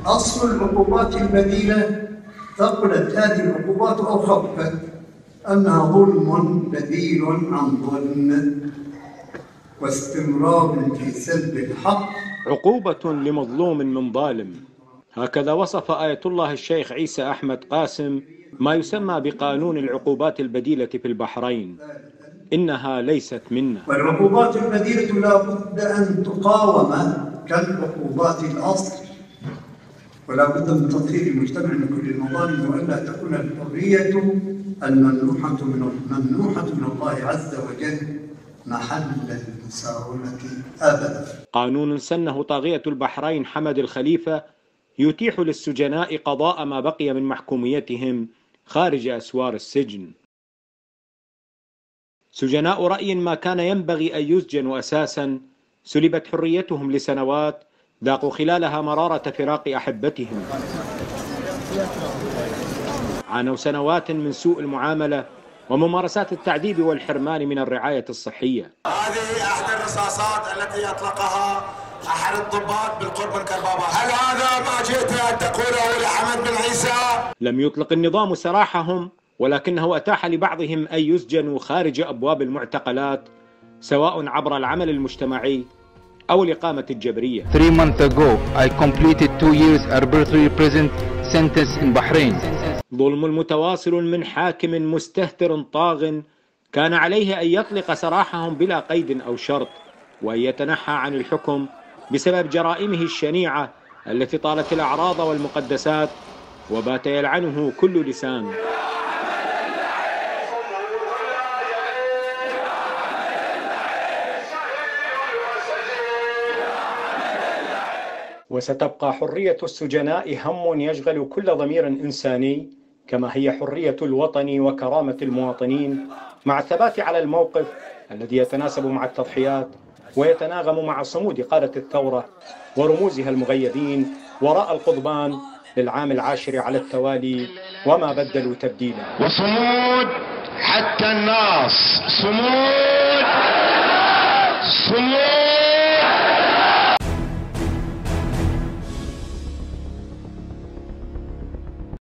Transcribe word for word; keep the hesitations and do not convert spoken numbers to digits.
أصل العقوبات البديلة ثقلت هذه العقوبات أو خفت، أنها ظلم بديل عن ظلم واستمرار في سلب الحق. عقوبة لمظلوم من ظالم، هكذا وصف آية الله الشيخ عيسى أحمد قاسم ما يسمى بقانون العقوبات البديلة في البحرين. إنها ليست منا. والعقوبات البديلة لا بد أن تقاوم كالعقوبات الأصل، ولا بد من تطهير المجتمع من كل المظالم، وألا تكون الحرية الممنوحة من ممنوحة من الله عز وجل محل المساومة أبدا. قانون سنه طاغية البحرين حمد الخليفة يتيح للسجناء قضاء ما بقي من محكوميتهم خارج أسوار السجن. سجناء رأي ما كان ينبغي أن يسجنوا أساسا سلبت حريتهم لسنوات ذاقوا خلالها مرارة فراق أحبتهم. عانوا سنوات من سوء المعاملة وممارسات التعذيب والحرمان من الرعاية الصحية. هذه أحد الرصاصات التي أطلقها أحد الضباط بالقرب من كربابات. هل هذا ما جئت أن تقوله لحمد بن عيسى؟ لم يطلق النظام سراحهم، ولكنه أتاح لبعضهم أن يسجنوا خارج أبواب المعتقلات سواء عبر العمل المجتمعي أو الإقامة الجبرية. Three months ago, I completed two years arbitrary prison sentence in Bahrain. ظلم متواصل من حاكم مستهتر طاغ كان عليه أن يطلق سراحهم بلا قيد أو شرط، وأن يتنحى عن الحكم بسبب جرائمه الشنيعة التي طالت الأعراض والمقدسات وبات يلعنه كل لسان. وستبقى حرية السجناء هم يشغل كل ضمير إنساني، كما هي حرية الوطن وكرامة المواطنين، مع الثبات على الموقف الذي يتناسب مع التضحيات ويتناغم مع صمود قادة الثورة ورموزها المغيبين وراء القضبان للعام العاشر على التوالي وما بدلوا تبديلا. وصمود حتى الناس، صمود.